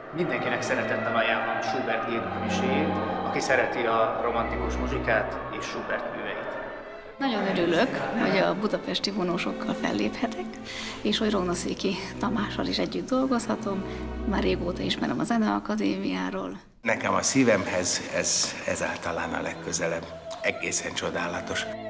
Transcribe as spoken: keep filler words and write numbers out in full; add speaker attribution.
Speaker 1: Mindenkinek szeretettel ajánlom Schubert Gédőhemiséjét, aki szereti a romantikus muzsikát és Schubert műveit.
Speaker 2: Nagyon örülök, hogy a budapesti vonósokkal felléphetek, és hogy Rónaszéki Tamással is együtt dolgozhatom. Már régóta ismerem a Zeneakadémiáról.
Speaker 3: Nekem a szívemhez ez, ez általán a legközelebb. Egészen csodálatos.